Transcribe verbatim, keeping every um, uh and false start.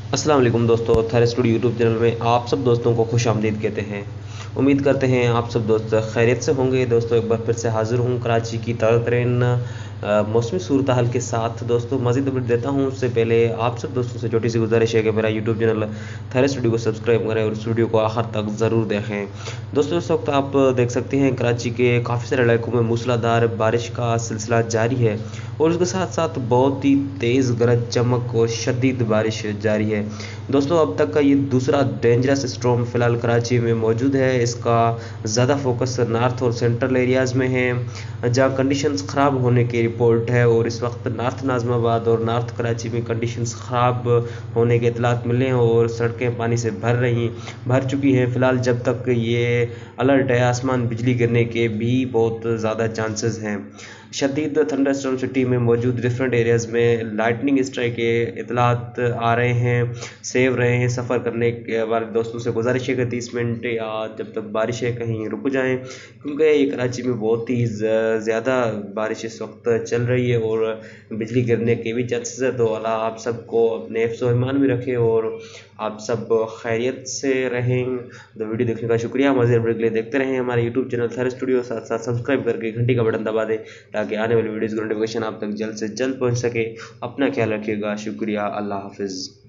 अस्सलाम वालेकुम दोस्तों, थर स्टूडियो यूट्यूब चैनल में आप सब दोस्तों को खुश आमदीद कहते हैं। उम्मीद करते हैं आप सब दोस्त खैरियत से होंगे। दोस्तों एक बार फिर से हाज़िर हूँ कराची की ताज़ा तरीन मौसमी सूरत हाल के साथ। दोस्तों मज़ीद अपडेट देता हूँ उससे पहले आप सब दोस्तों से छोटी सी गुजारिश है कि मेरा यूट्यूब चैनल थर स्टूडियो को सब्सक्राइब करें और इस वीडियो को आखिर तक ज़रूर देखें। दोस्तों इस वक्त आप देख सकते हैं कराची के काफ़ी सारे इलाकों में मूसलाधार बारिश का सिलसिला जारी है और उसके साथ साथ बहुत ही तेज़ गरज चमक और शदीद बारिश जारी है। दोस्तों अब तक का ये दूसरा डेंजरस स्टॉर्म फ़िलहाल कराची में मौजूद है। इसका ज़्यादा फोकस नॉर्थ और सेंट्रल एरियाज़ में है जहाँ कंडीशंस ख़राब होने की रिपोर्ट है और इस वक्त नॉर्थ नाज़िमाबाद और नॉर्थ कराची में कंडीशंस ख़राब होने के इतलात मिले हैं और सड़कें पानी से भर रही भर चुकी हैं। फ़िलहाल जब तक ये अलर्ट है, आसमान बिजली गिरने के भी बहुत ज़्यादा चांसेस हैं। शदीद थंडरस्टॉर्म सिटी में मौजूद डिफरेंट एरियाज़ में लाइटनिंग स्ट्राइक के इतलात आ रहे हैं। सेव रहे हैं। सफ़र करने के वाले दोस्तों से गुजारिश है कि तीस मिनट या जब तक बारिश है कहीं रुक जाएं, क्योंकि ये कराची में बहुत ही ज़्यादा बारिश इस वक्त चल रही है और बिजली गिरने के भी चांसेस है। तो अल्लाह आप सबको अपने हिफ्ज़ व ईमान में रखे और आप सब खैरियत से रहें। तो वीडियो देखने का शुक्रिया। मज़ीद अपडेट के लिए देखते रहें हमारे यूट्यूब चैनल थर स्टूडियो, साथ साथ सब्सक्राइब करके घंटी का बटन दबा दें ताकि आने वाली वीडियोज़ की नोटिफिकेशन आप तक जल्द से जल्द पहुंच सके। अपना ख्याल रखिएगा। शुक्रिया। अल्लाह हाफिज़।